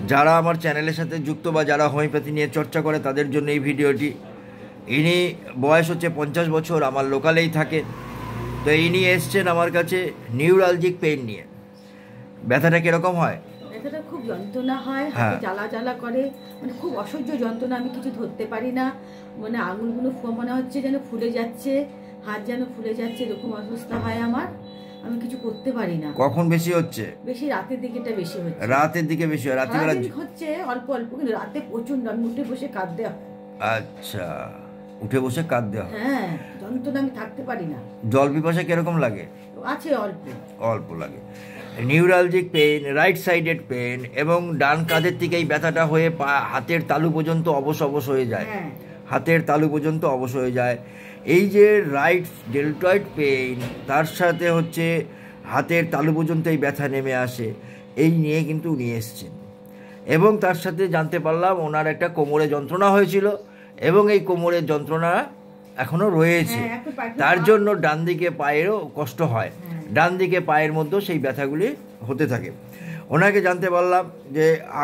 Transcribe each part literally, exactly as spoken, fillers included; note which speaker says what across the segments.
Speaker 1: যারা আমার চ্যানেলের সাথে যুক্ত বা যারা হোমিওপ্যাথি নিয়ে চর্চা করে তাদের জন্য এই ভিডিওটি। ইনি বয়স হচ্ছে পঞ্চাশ বছর, আমার লোকালেই থাকে। তো ইনি এসছেন আমার কাছে নিউরালজিক পেইন নিয়ে। ব্যথাটা কীরকম হয়?
Speaker 2: ব্যথাটা খুব যন্ত্রণা হয়, হাতে জ্বালা জ্বালা করে, মানে খুব অসহ্য যন্ত্রণা, আমি কিছু ধরতে পারি না, মানে আঙুলগুলো মনে হচ্ছে যেন ফুলে যাচ্ছে, হাত যেন ফুলে যাচ্ছে, এরকম অবস্থা হয় আমার। আমি কিছু করতে পারি না।
Speaker 1: কখন বেশি হচ্ছে?
Speaker 2: বেশি রাতের দিকেটা বেশি হচ্ছে।
Speaker 1: রাতের দিকে বেশি হয়? রাতের বেলা
Speaker 2: হচ্ছে অল্প অল্প, কিন্তু রাতে প্রচন্ড। আমি উঠে বসে কাঁদতে হয়।
Speaker 1: আচ্ছা, উঠে বসে কাঁদতে হয়?
Speaker 2: হ্যাঁ, যন্ত্রণা, আমি থাকতে পারি না।
Speaker 1: জল পিপাসা কিরকম লাগে?
Speaker 2: আছে, অল্প
Speaker 1: অল্প লাগে। Neuralgic pain, right sided pain, এবং ডান কাঁধের থেকে এই ব্যথাটা হয়ে পা হাতের তালু পর্যন্ত অবশ অবশ হয়ে যায়। হাতের তালু পর্যন্ত অবশ হয়ে যায়। এই যে রাইট ডেল্টয়েড পেইন, তার সাথে হচ্ছে হাতের তালু পর্যন্ত এই ব্যথা নেমে আসে, এই নিয়ে কিন্তু উনি এসছেন। এবং তার সাথে জানতে পারলাম ওনার একটা কোমরে যন্ত্রণা হয়েছিল, এবং এই কোমরের যন্ত্রণা এখনও রয়েছে। তার জন্য ডান দিকে পায়েরও কষ্ট হয়, ডান দিকে পায়ের মধ্যেও সেই ব্যথাগুলি হতে থাকে। ওনাকে জানতে পারলাম যে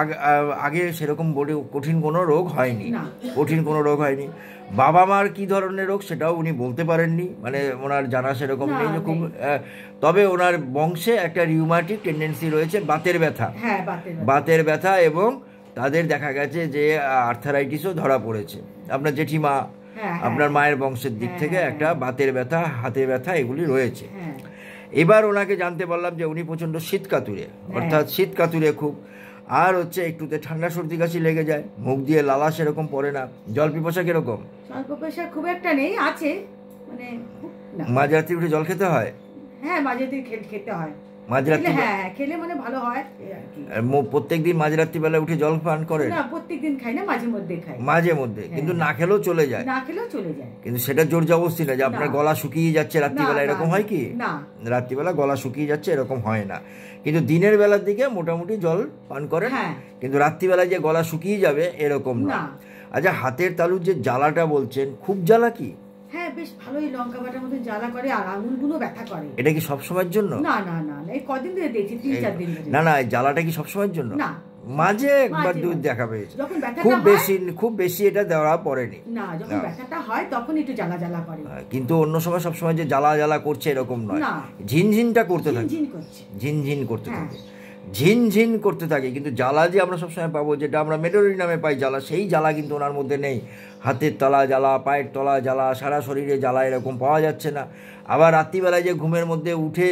Speaker 1: আগে সেরকম বডি কঠিন কোনো রোগ হয়নি, কঠিন কোনো রোগ হয়নি। বাবা মার কী ধরনের রোগ সেটাও উনি বলতে পারেননি, মানে ওনার জানা সেরকম নেই যে খুব। তবে ওনার বংশে একটা রিউমাটিক টেন্ডেন্সি রয়েছে, বাতের ব্যথা, বাতের ব্যথা, এবং তাদের দেখা গেছে যে আর্থারাইটিসও ধরা পড়েছে। আপনার জেঠিমা, আপনার মায়ের বংশের দিক থেকে একটা বাতের ব্যথা, হাতের ব্যথা এগুলি রয়েছে। এবার ওনাকে জানতে পারলাম যে উনি প্রচণ্ড শীত কাতুরে, অর্থাৎ শীত কাতুরে খুব, আর হচ্ছে একটুতে ঠান্ডা সর্দি কাশি লেগে যায়, মুখ দিয়ে লালা সেরকম পড়ে না। জল পিপাসা কিরকম?
Speaker 2: জল পিপাসা খুব একটা নেই, আছে, মানে
Speaker 1: মাঝরাত্রি উঠে জল খেতে হয়?
Speaker 2: হ্যাঁ, মাঝরাত্রি খেতে হয়।
Speaker 1: মাঝরাত্রি
Speaker 2: হ্যাঁ, খেলে মানে ভালো হয়।
Speaker 1: প্রত্যেক দিন মাঝরাত্রি বেলা উঠে জল পান করেন?
Speaker 2: না, প্রত্যেক দিন খাই না, মাঝে মধ্যে খাই।
Speaker 1: মাঝে মধ্যে, কিন্তু না খেলেও চলে যায়?
Speaker 2: না খেলেও চলে যায়,
Speaker 1: কিন্তু সেটা জোর জবরদস্তি না যে আপনার গলা শুকিয়ে যাচ্ছে রাত্রিবেলা, এরকম হয় কি?
Speaker 2: না,
Speaker 1: রাত্রিবেলা গলা শুকিয়ে যাচ্ছে এরকম হয় না, কিন্তু দিনের বেলার দিকে মোটামুটি জল পান করেন, কিন্তু রাত্রিবেলায় যে গলা শুকিয়ে যাবে এরকম না। আচ্ছা, হাতের তালুর যে জ্বালাটা বলছেন, খুব জ্বালা কি?
Speaker 2: হ্যাঁ, বেশ ভালোই লঙ্কা বাটার মতো জ্বালা করে, আর আঙুলগুলো ব্যথা করে।
Speaker 1: এটা কি সব সময়ের জন্য?
Speaker 2: না না না, এই কদিন ধরে দেখছি, তিন চার দিন ধরে।
Speaker 1: না না, এই জ্বালাটা কি সব সময়ের জন্য?
Speaker 2: না,
Speaker 1: মাঝে একবার দুধ দেখা পেয়েছে, খুব বেশি খুব বেশি এটা দেওয়া পড়েনি।
Speaker 2: না, যখন ব্যথাটা হয় তখন একটু জ্বালা জ্বালা করে,
Speaker 1: কিন্তু অন্য সময় সব সময় যে জ্বালা জ্বালা করছে এরকম নয়, ঝিনঝিনটা করতে থাকে, ঝিনঝিন করতে থাকে, ঝিনঝিন করতে থাকে। কিন্তু জ্বালা যে আমরা সবসময় পাবো, যেটা আমরা মেডোরি নামে পাই জ্বালা, সেই জ্বালা কিন্তু ওনার মধ্যে নেই। হাতের তলা জ্বালা, পায়ের তলা জ্বালা, সারা শরীরে জ্বালা এরকম পাওয়া যাচ্ছে না। আবার রাত্রিবেলায় যে ঘুমের মধ্যে উঠে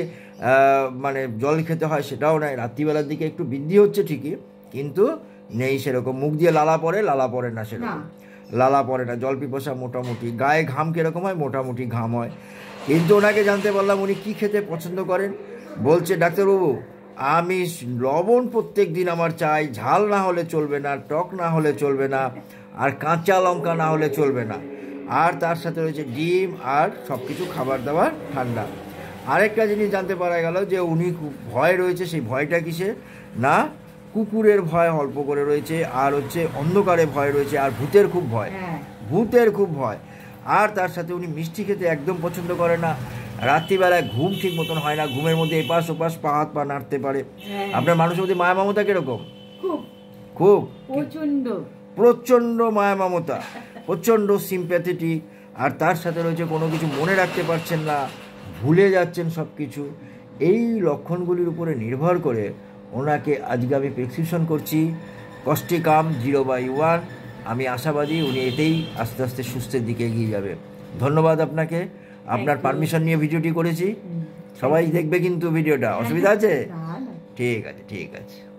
Speaker 1: মানে জল খেতে হয় সেটাও নাই। রাত্রিবেলার দিকে একটু বৃদ্ধি হচ্ছে ঠিকই, কিন্তু নেই সেরকম। মুখ দিয়ে লালা পড়ে, লালা পড়ে না সেরকম, লালা পড়ে না। জল পিপাসা মোটামুটি, গায়ে ঘাম কীরকম হয়? মোটামুটি ঘাম হয়। কিন্তু ওনাকে জানতে পারলাম উনি কী খেতে পছন্দ করেন। বলছে, ডাক্তারবাবু, আমি লবণ প্রত্যেক দিন আমার চাই, ঝাল না হলে চলবে না, টক না হলে চলবে না, আর কাঁচা লঙ্কা না হলে চলবে না, আর তার সাথে রয়েছে ডিম, আর সব কিছু খাবার দাবার ঠান্ডা। আরেকটা জিনিস জানতে পারা গেল যে উনি ভয় রয়েছে, সেই ভয়টা কিসে না, কুকুরের ভয় অল্প করে রয়েছে, আর হচ্ছে অন্ধকারে ভয় রয়েছে, আর ভূতের খুব ভয়, ভূতের খুব ভয়। আর তার সাথে উনি মিষ্টি খেতে একদম পছন্দ করে না। রাত্রিবেলায় ঘুম ঠিক মতন হয় না, ঘুমের মধ্যে এপাশ ওপাশ পা হাত পা নাড়তে পারে। আপনার মানুষের মধ্যে মায়া মমতা কিরকম?
Speaker 2: খুব
Speaker 1: খুব
Speaker 2: প্রচন্ড,
Speaker 1: প্রচণ্ড মায়া মমতা, প্রচণ্ড সিম্প্যাথেটিক। আর তার সাথে রয়েছে কোনো কিছু মনে রাখতে পারছেন না, ভুলে যাচ্ছেন সব কিছু। এই লক্ষণগুলির উপরে নির্ভর করে ওনাকে আজকে আমি প্রেসক্রিপশন করছি কস্টিকাম জিরো বাই ওয়ান। আমি আশাবাদী উনি এতেই আস্তে আস্তে সুস্থের দিকে এগিয়ে যাবে। ধন্যবাদ আপনাকে, আপনার পারমিশন নিয়ে ভিডিওটি করেছি। সবাই দেখবে কিন্তু ভিডিওটা, অসুবিধা আছে? ঠিক আছে, ঠিক আছে।